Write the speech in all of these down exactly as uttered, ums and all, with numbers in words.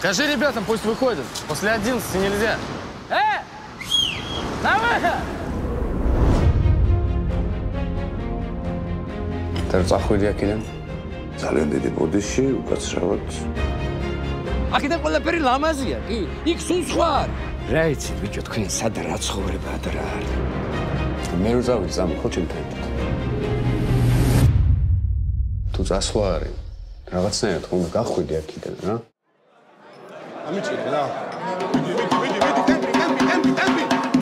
Скажи ребятам, пусть выходят. После одиннадцати нельзя. Э! На выход! Ты წახვიდი აქედან? ძალიან დიდი ბოდიში, უკაცრავად. აქედან ყველაფერი ლამაზია, კი? იქ სულ სხვა არის. რა იცი, ბიჭო, თქვენ სად რა ცხოვრებაა და რა არის? მე რო წავიდე წამოხო ჩემთან. თუ წასვლა არის, რაღაცნაირად ხომ გახვიდი აქედან, რა? ამიჭირე რა. მიდი, მიდი, მიდი, მიდი, ტემპი, ტემპი, ტემპი, ტემპი.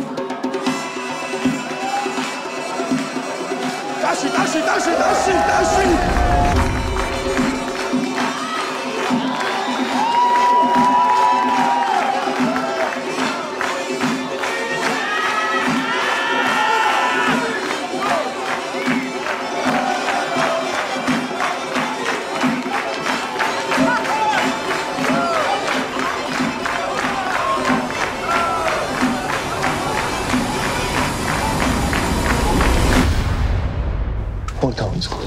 Dashi, dashi, dashi, dashi, dashi! Volta un scudo.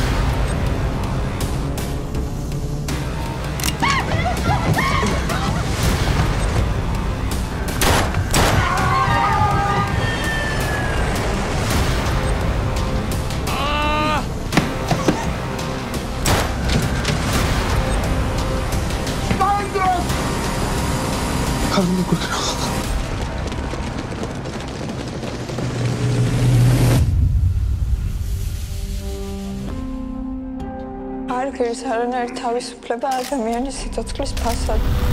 Calma, cuidado. არ გირს არანაირ თავისუფლება ადამიანის სიცოცხლის ფასად.